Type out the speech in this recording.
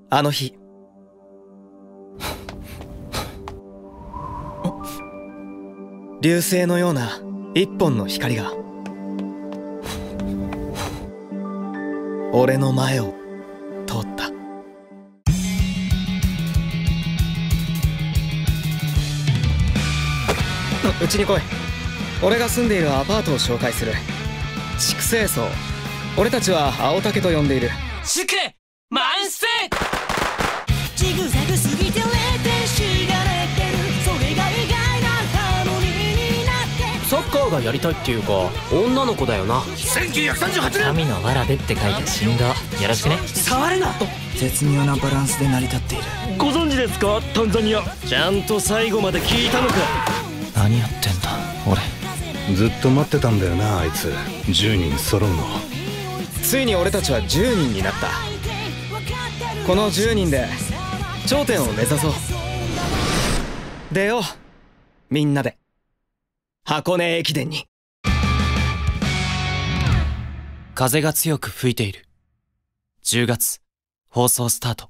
あの日流星のような一本の光が俺の前を通った。うちに来い。俺が住んでいるアパートを紹介する。畜生層。俺たちは青竹と呼んでいる。 祝満世ジグザグすぎて0点しがれてる。それが意外なハーモニーになって。 サッカーがやりたいっていうか女の子だよな。 1938年神のわらべって書いて振動。よろしくね。 触るな。 絶妙なバランスで成り立っている。 ご存知ですかタンザニア。ちゃんと最後まで聞いたのか。 何やってんだ俺。 ずっと待ってたんだよなあいつ。10人揃うの。 ついに俺たちは10人になった。この10人で頂点を目指そう。出ようみんなで箱根駅伝に。 風が強く吹いている。10月放送スタート。